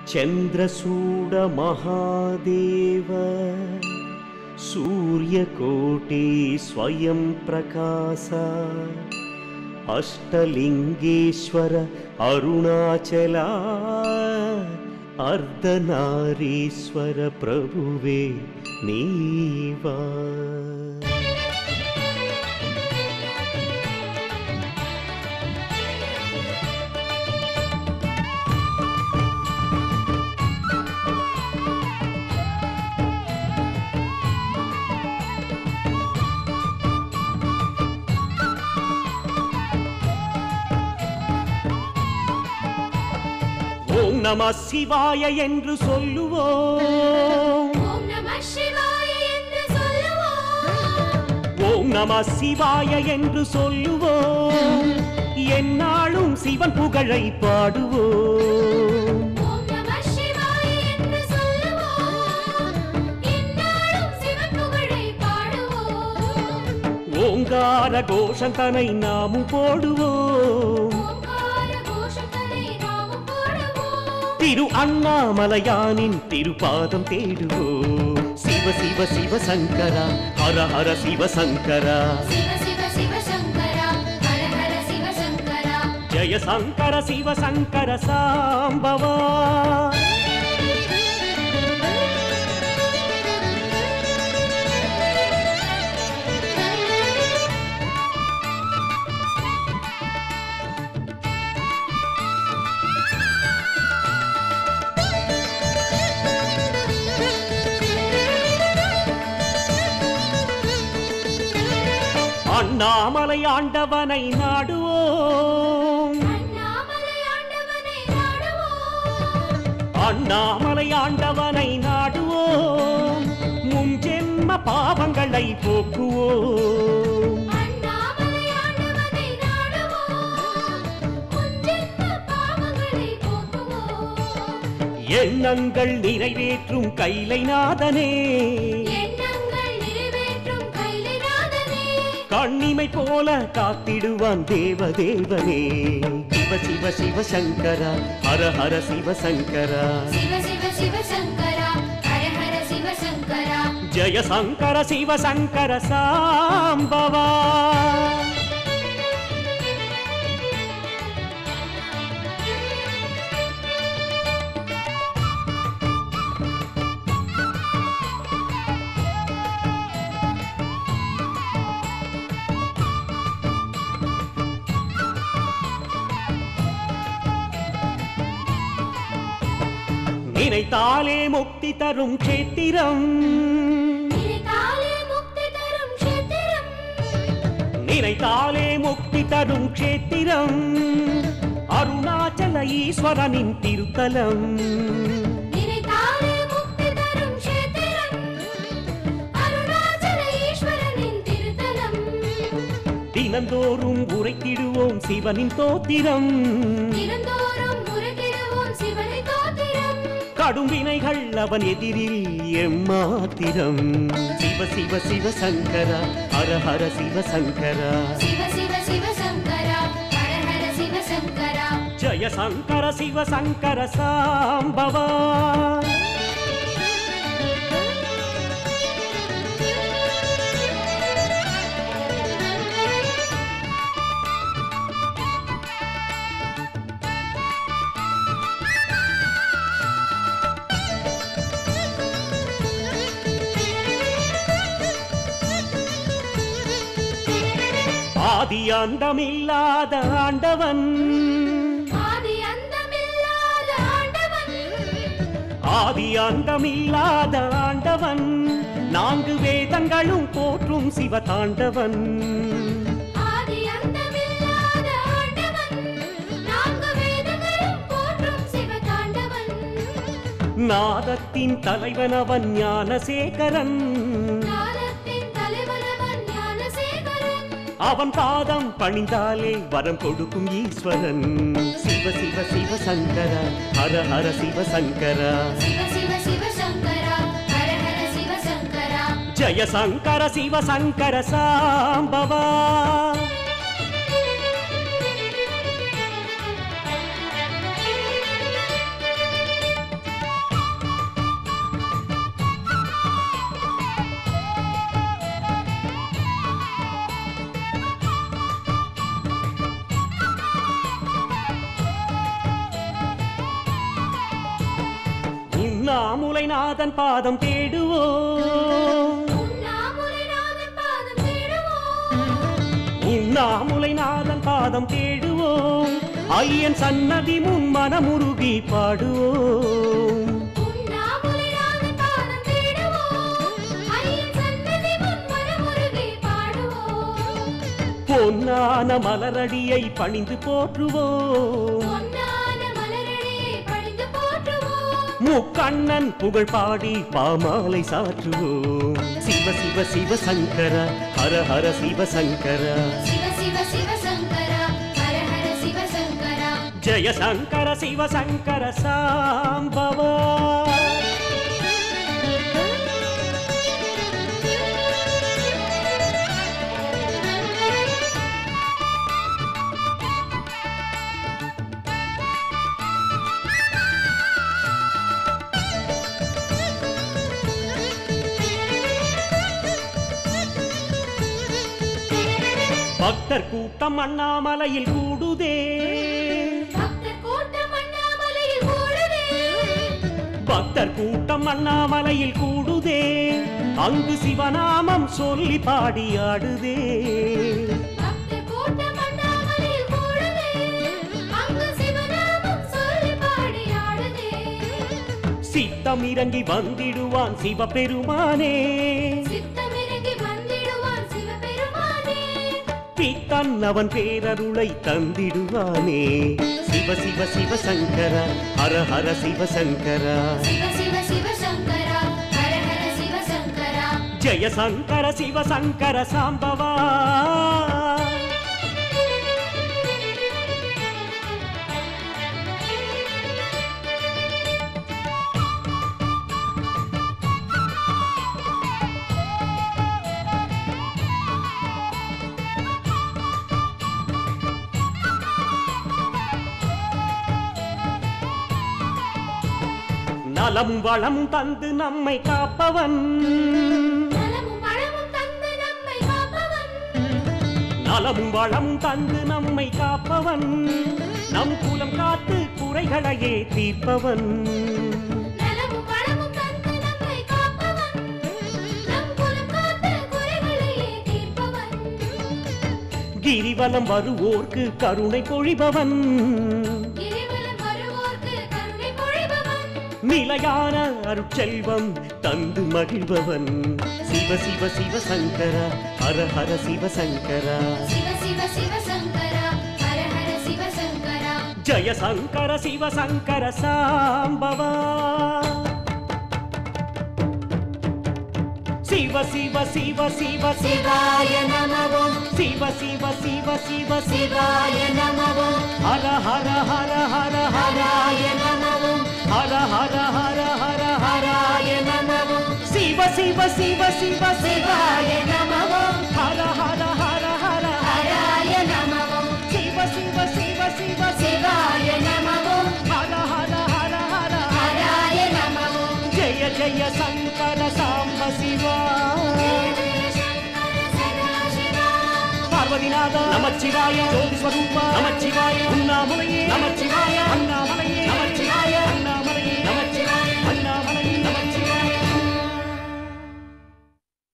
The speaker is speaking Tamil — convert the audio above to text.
चंद्रसूड महादेव सूर्यकोटि स्वयं प्रकाश अष्टलिंगेश्वर अरुणाचला अर्धनारीश्वर प्रभुवे नीवा ओम नमः शिवाय एंद्रु सोल्लुवोम ओम नमः शिवाय एंद्रु सोल्लुवोम ओम नमः शिवाय एंद्रु सोल्लुवोम एन्नाळुम शिवन पुगழை பாடுவோம் ओम नमः शिवाय एंद्रु सोल्लुवोम एन्नाळुम शिवन पुगழை பாடுவோம் ஓங்கார கோஷம் தனை நாமும் போடுவோம் तिरु अन्नामलयानिन तिरुपादं तेडुवोम शिव शिव शिव शंकर हर हर शिव शंकर शिव शिव शिव शंकर हर हर शिव शंकर जय शंकर शिव शंकर सांबवा அண்ணாமலை ஆண்டவனை நாடுவோம் அண்ணாமலை ஆண்டவனை நாடுவோம் முன் ஜென்ம பாவங்களை போக்குவோம் எண்ணங்கள் நிறைவேற்றும் கைலைநாதனே கண்ணிமை போல காத்திடுவான் தேவதேவனே சிவ சிவ சிவ சங்கர ஹர ஹர சிவ சங்கர शिव शिव शिव शंकर हर हर शिव शंकर जय शंकर शिव शंकर सांबवा நினைத்தாலே முக்தி தரும் க்ஷேத்திரம் நினைத்தாலே முக்தி தரும் க்ஷேத்திரம் அருணாச்சல ஈஸ்வரனின் திருத்தலம் தினந்தோறும் உரைத்திடுவோம் சிவனின் தோத்திரம் கடும் வினைகள் அவன் எதிரில் எம்மாத்திரம் சிவ சிவ சிவ சங்கர ஹர ஹர சிவ சங்கர शिव शिव शिव शंकर हर हर शिव शंकर जय शंकर शिव शंकर सांबवा ஆதி அந்தமில்லாத ஆண்டவன் ஆதி அந்தமில்லாத ஆண்டவன் நான்கு வேதங்களும் போற்றும் சிவதாண்டவன் நாதத்தின் தலைவன் அவன் ஞானசேகரன் அவன் பாதம் பணிந்தாலே வரம் கொடுக்கும் ஈஸ்வரன் சிவ சிவ சிவ சங்கர ஹர ஹர சிவ சங்கர शिव शिव शिव शंकर हर हर शिव शंकर जय शंकर शिव शंकर सांबवा உண்ணாமுலைநாதன் பாதம் தேடுவோம் உண்ணாமுலைநாதன் பாதம் தேடுவோம் ஐயன் சன்னதி முன் மனமுருகி பாடுவோம் பொன்னான மலரடியை பணிந்து போற்றுவோம் முக்கண்ணன் புகழ் பாடி பாமாலை சாற்றுவோம் சிவ சிவ சிவ சங்கர ஹர ஹர சிவ சங்கர ஜய சங்கர சிவ சங்கர சாம்பவா பக்தர் கூட்டம் அண்ணாமலையில் கூடுதே பக்தர் கூட்டம் அண்ணாமலையில் கூடுதே அங்கு சிவநாமம் சொல்லி பாடி ஆடுதே சித்தம் இறங்கி வந்திடுவான் சிவபெருமானே பித்தன் அவன் பேரருளை தந்திடுவானே சிவ சிவ சிவ சங்கர ஹர ஹர சிவ சங்கர ஜய சங்கர சிவ சங்கர சாம்பவா நலமும் வளமும் தந்து நம்மை காப்பவன் நலமும் வளமும் தந்து நம்மை காப்பவன் நம் குலம் காத்து குறைகளையே தீர்ப்பவன் கிரிவலம் வருவோர்க்கு கருணை பொழிபவன் நிலையான அருட்செல்வம் தந்து மகிழ்பவன் சிவ சிவ சிவ சங்கர ஹர ஹர சிவ சங்கர ஜய சங்கர சிவ சங்கர சாம்பவா சிவ சிவ சிவ சிவ சிவாய நமோ சிவ சிவ சிவ சிவ சிவாய நமோ ஹர ஹர ஹர ஹர ஹராய நமோ ஹர ஹர ஹர ஹர ஹராய நமோ சிவ சிவ சிவ சிவ சிவாய நமோ ஹர ஹர ஹர ஹர ஹராய நமோ சிவ சிவ சிவ சிவ சிவாய நமோ ஹர ஹர ஹர ஹர ஹராய நமோ ஜய ஜய சங்கர சாம்ப சிவா பார்வதிநாத நமச்சிவாய ஜோதி ஸ்வரூபா நமச்சிவாய உண்ணாமுலையே நமச்சிவாய அண்ணா